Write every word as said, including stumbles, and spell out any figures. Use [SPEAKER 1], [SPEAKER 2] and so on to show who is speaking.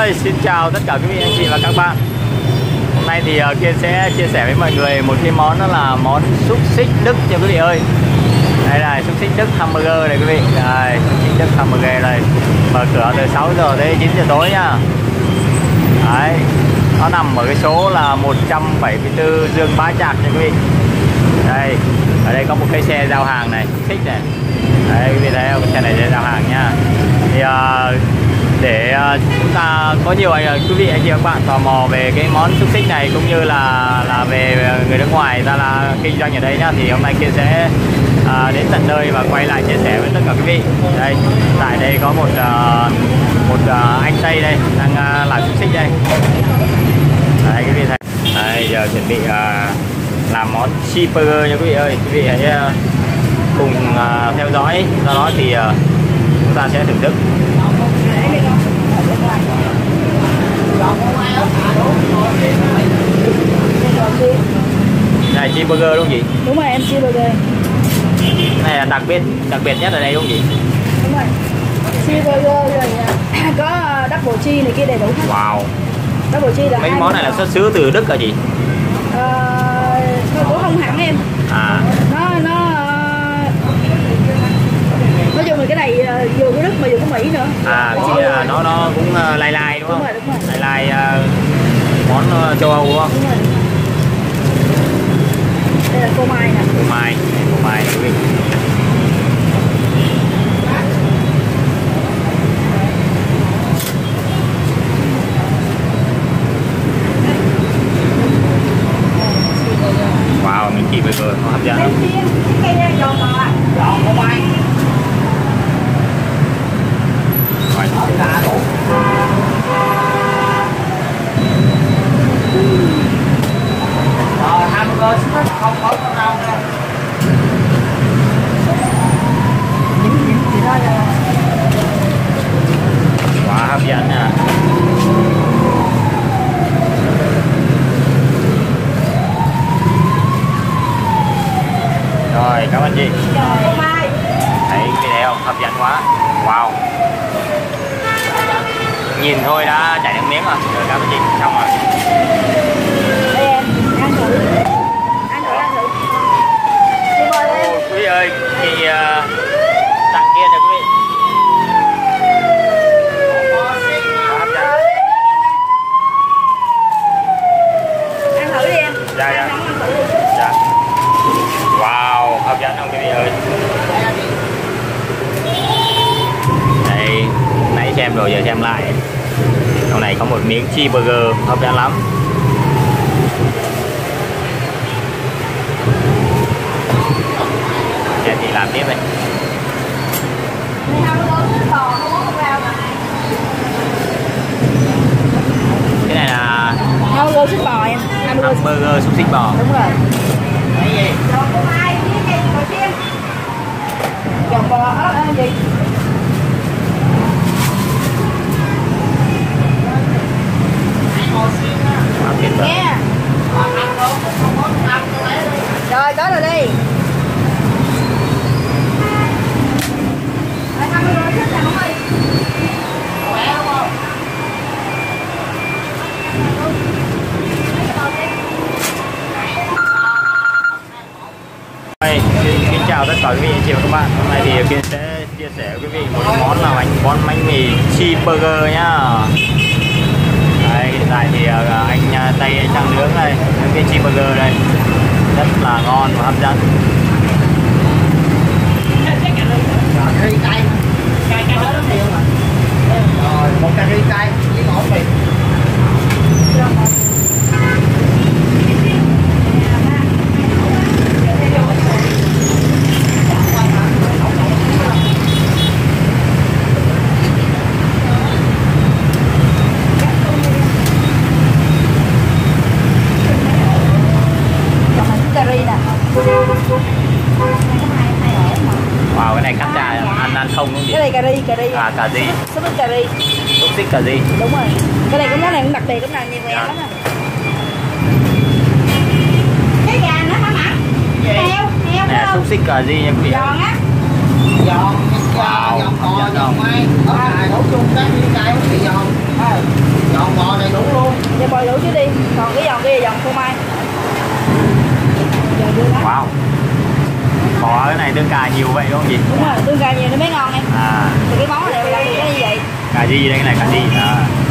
[SPEAKER 1] ơi, xin chào tất cả quý vị anh chị và các bạn. Hôm nay thì uh, Kiên sẽ chia sẻ với mọi người một cái món, đó là món xúc xích Đức nha quý vị ơi. Đây là xúc xích Đức hamburger này quý vị. Đây, xúc xích Đức hamburger đây. Mở cửa từ sáu giờ tới chín giờ tối nha. Đấy, nó nằm ở cái số là một trăm bảy mươi tư Dương Bá Trạc nha quý vị. Đây, ở đây có một cái xe giao hàng này, xúc xích này. Đấy, quý vị thấy không? Cái xe này sẽ giao hàng nha. Thì uh, để uh, chúng ta có nhiều anh quý vị anh chị và các bạn tò mò về cái món xúc xích này, cũng như là là về người nước ngoài ta là kinh doanh ở đây nhá, thì hôm nay Kiên sẽ uh, đến tận nơi và quay lại chia sẻ với tất cả quý vị. Đây, tại đây có một uh, một uh, anh Tây đây đang uh, làm xúc xích đây. Đây quý vị thấy. Đây giờ chuẩn bị uh, làm món cheeseburger nha quý vị ơi. Quý vị hãy uh, cùng uh, theo dõi, do đó thì uh, chúng ta sẽ thưởng thức. Này cheeseburger đúng không chị?
[SPEAKER 2] Đúng rồi em, cheeseburger.
[SPEAKER 1] Này là đặc biệt đặc biệt nhất ở đây đúng không chị?
[SPEAKER 2] Đúng rồi. Cheeseburger rồi có double cheese này kia đầy đủ hết.
[SPEAKER 1] Wow.
[SPEAKER 2] Double cheese là
[SPEAKER 1] mấy món này là xuất xứ từ Đức hả chị?
[SPEAKER 2] Ờ, cũng không hẳn em.
[SPEAKER 1] À.
[SPEAKER 2] Nó nó nói chung là cái này vừa của Đức mà vừa của Mỹ nữa.
[SPEAKER 1] À, có nghĩa là nó nó cũng lai lai đúng không?
[SPEAKER 2] Đúng rồi, đúng rồi.
[SPEAKER 1] Lai lai uh, món châu Âu đúng không?
[SPEAKER 2] Đúng rồi. Đây là phô mai nè.
[SPEAKER 1] Phô mai, phô mai quý vị. Wow, mình chỉ burger nó hấp dẫn lắm.
[SPEAKER 3] Rồi, hamburger không có con rau đâu.
[SPEAKER 1] Quá hấp dẫn nha. Rồi, cảm ơn chị. Thấy video hấp dẫn quá. Wow. Nhìn thôi đã chảy nước miếng rồi. Rồi cảm ơn chị. Xong rồi.
[SPEAKER 2] Đây em, ăn thử. Ăn thử, ăn thử. Đi bơi lên.
[SPEAKER 1] Ô, quý vị ơi, chị uh, tặng kia cho quý vị. Quá hấp dẫn.
[SPEAKER 2] Ăn thử đi em.
[SPEAKER 1] Dạ, dạ.
[SPEAKER 2] Ăn thử đi.
[SPEAKER 1] Dạ. Wow, hấp dẫn không quý vị ơi. Đây, nãy xem rồi giờ xem lại. Trong này có một miếng cheeseburger hấp dẫn lắm. Để chị làm tiếp đây. Cái này là
[SPEAKER 2] hamburger xích bò em.
[SPEAKER 1] hamburger xúc xích bò.
[SPEAKER 2] Đúng rồi.
[SPEAKER 1] Cái gì?
[SPEAKER 2] Giòn bò á gì? Nghe. Rồi tới rồi đi.
[SPEAKER 1] Hey, xin chào tất cả quý vị anh chị và các bạn. Hôm nay thì Kiên sẽ chia sẻ với quý vị một món là bánh món bánh mì cheeseburger nhá. Đây, hiện tại thì anh Tây anh đang nướng đây, nướng cái cheeseburger đây, rất là ngon và hấp dẫn.
[SPEAKER 3] Rồi, một cà ri cay với ngõ mì.
[SPEAKER 1] Wow, cái này cắt ra ăn ăn không đúng không chị?
[SPEAKER 2] Cái này cà ri, cà ri.
[SPEAKER 1] À, cà ri.
[SPEAKER 2] Xúc xích cà ri.
[SPEAKER 1] Xúc xích cà ri.
[SPEAKER 2] Đúng rồi. Cái này cũng món này cũng đặc biệt, cũng làm nhiều người ăn lắm nè. Cái gà nó hả mặn? Heo, heo.
[SPEAKER 1] Nè, xúc xích cà ri nha quý vị.
[SPEAKER 2] Giòn á.
[SPEAKER 3] Giòn.
[SPEAKER 1] Wow,
[SPEAKER 3] giòn
[SPEAKER 1] hấp
[SPEAKER 3] bò,
[SPEAKER 1] dẫn
[SPEAKER 3] giòn
[SPEAKER 1] không?
[SPEAKER 3] mai, ở này nấu chung các miếng cay không bị giòn. Giòn bò đầy đủ luôn.
[SPEAKER 2] Giờ bò đủ chứ đi. Còn cái giòn kia là giòn phô mai. Giờ đưa lắm.
[SPEAKER 1] Wow. Bò cái này tương cà nhiều vậy đúng không chị?
[SPEAKER 2] Đúng rồi, tương cà nhiều nó mới ngon em.
[SPEAKER 1] À,
[SPEAKER 2] Thì cái món này là như vậy.
[SPEAKER 1] cà ri đây, cái này cà ri. À.